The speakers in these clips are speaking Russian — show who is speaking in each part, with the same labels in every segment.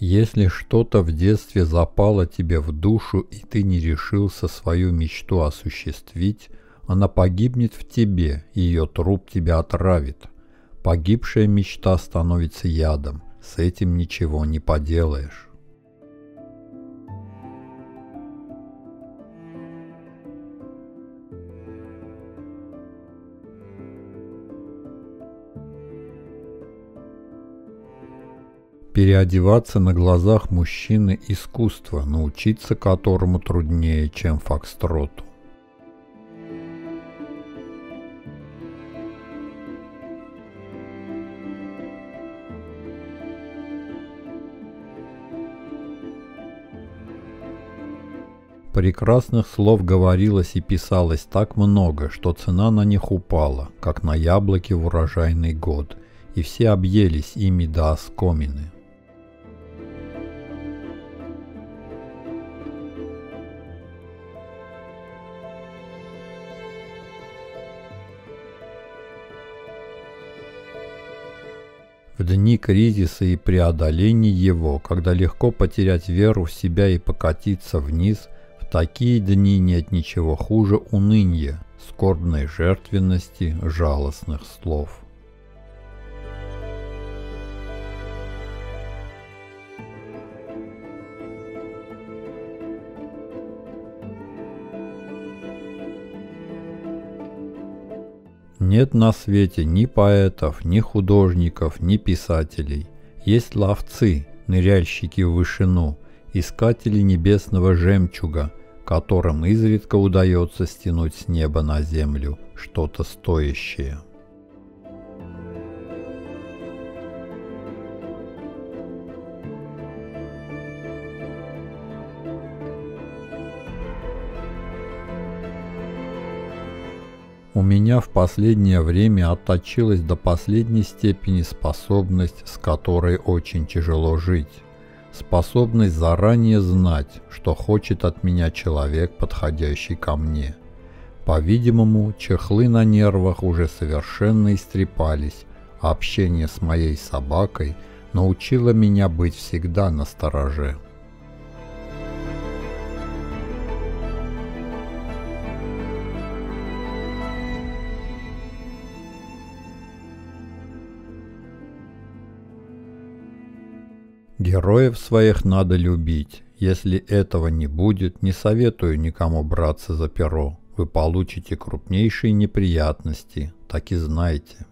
Speaker 1: Если что-то в детстве запало тебе в душу, и ты не решился свою мечту осуществить, она погибнет в тебе, и ее труп тебя отравит. Погибшая мечта становится ядом, с этим ничего не поделаешь. Переодеваться на глазах мужчины – искусство, научиться которому труднее, чем фокстроту. Прекрасных слов говорилось и писалось так много, что цена на них упала, как на яблоки в урожайный год, и все объелись ими до оскомины. В дни кризиса и преодоления его, когда легко потерять веру в себя и покатиться вниз, в такие дни нет ничего хуже уныния, скорбной жертвенности, жалостных слов. Нет на свете ни поэтов, ни художников, ни писателей. Есть ловцы, ныряльщики в вышину, искатели небесного жемчуга, которым изредка удается стянуть с неба на землю что-то стоящее. У меня в последнее время отточилась до последней степени способность, с которой очень тяжело жить. Способность заранее знать, что хочет от меня человек, подходящий ко мне. По-видимому, чехлы на нервах уже совершенно истрепались, а общение с моей собакой научило меня быть всегда настороже. Героев своих надо любить. Если этого не будет, не советую никому браться за перо. Вы получите крупнейшие неприятности, так и знайте.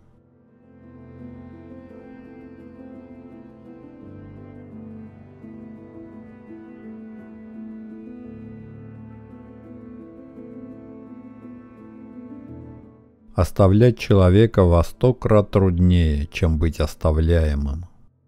Speaker 1: Оставлять человека во 100 крат труднее, чем быть оставляемым.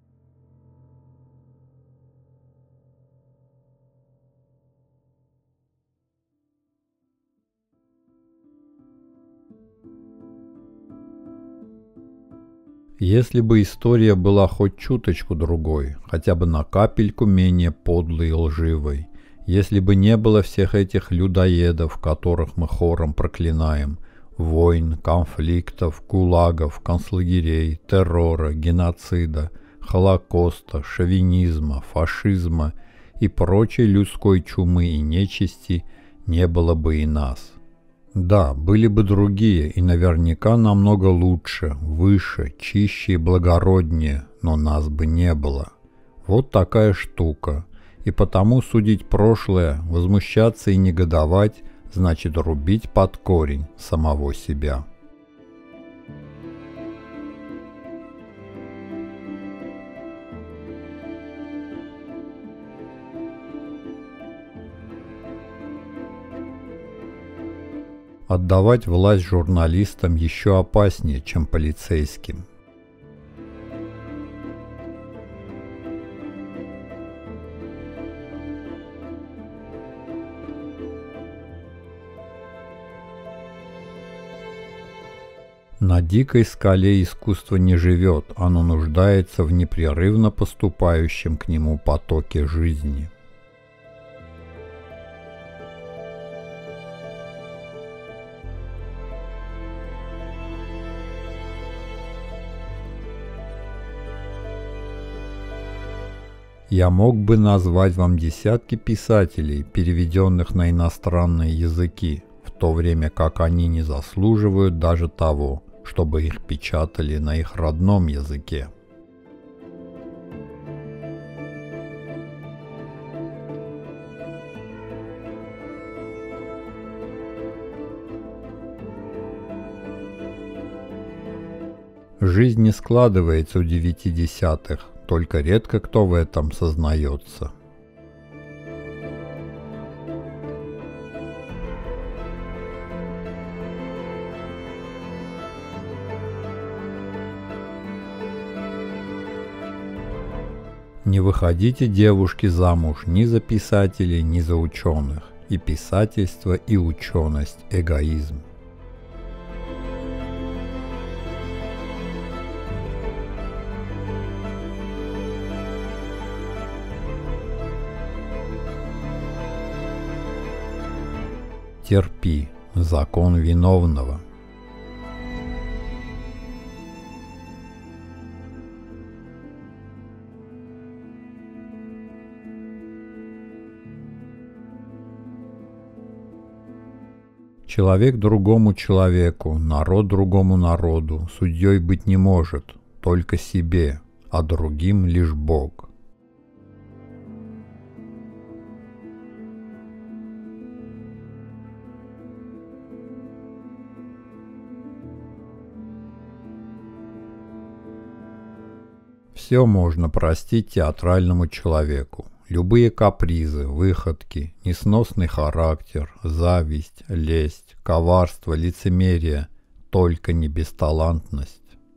Speaker 1: Если бы история была хоть чуточку другой, хотя бы на капельку менее подлой и лживой, если бы не было всех этих людоедов, которых мы хором проклинаем, войн, конфликтов, гулагов, концлагерей, террора, геноцида, холокоста, шовинизма, фашизма и прочей людской чумы и нечисти, не было бы и нас. Да, были бы другие, и наверняка намного лучше, выше, чище и благороднее, но нас бы не было. Вот такая штука. И потому судить прошлое, возмущаться и негодовать, значит рубить под корень самого себя. Отдавать власть журналистам еще опаснее, чем полицейским. На дикой скале искусство не живет, оно нуждается в непрерывно поступающем к нему потоке жизни. Я мог бы назвать вам десятки писателей, переведенных на иностранные языки, в то время как они не заслуживают даже того, чтобы их печатали на их родном языке. Жизнь не складывается у 9/10, только редко кто в этом сознается. Не выходите, девушки, замуж ни за писателей, ни за ученых. И писательство, и ученость – эгоизм. Терпи, закон виновного. Человек другому человеку, народ другому народу, судьей быть не может, только себе, а другим лишь Бог. Все можно простить театральному человеку. Любые капризы, выходки, несносный характер, зависть, лесть, коварство, лицемерие, только не бесталантность.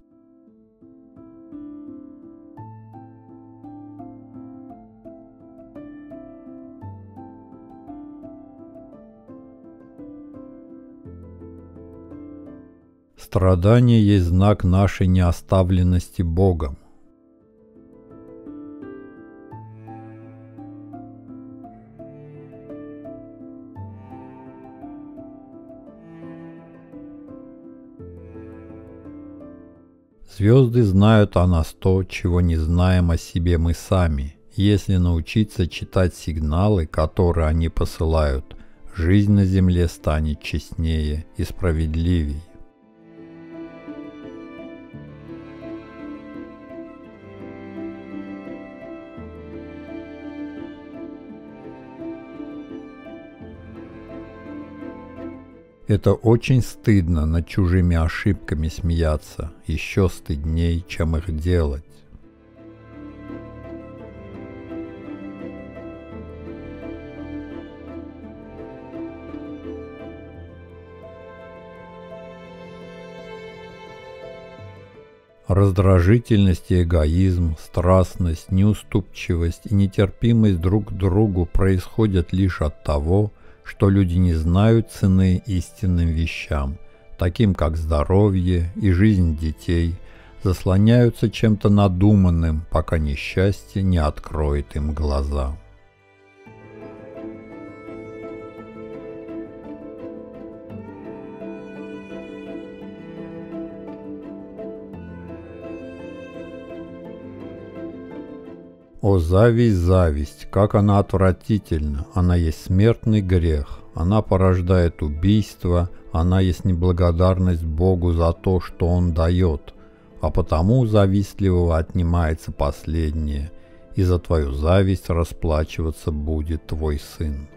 Speaker 1: Страдание есть знак нашей неоставленности Богом. Звезды знают о нас то, чего не знаем о себе мы сами. Если научиться читать сигналы, которые они посылают, жизнь на земле станет честнее и справедливей. Это очень стыдно над чужими ошибками смеяться, еще стыдней, чем их делать. Раздражительность и эгоизм, страстность, неуступчивость и нетерпимость друг к другу происходят лишь от того, что люди не знают цены истинным вещам, таким как здоровье и жизнь детей, заслоняются чем-то надуманным, пока несчастье не откроет им глаза. О, зависть, зависть, как она отвратительна, она есть смертный грех, она порождает убийство, она есть неблагодарность Богу за то, что Он дает, а потому у завистливого отнимается последнее, и за твою зависть расплачиваться будет твой сын.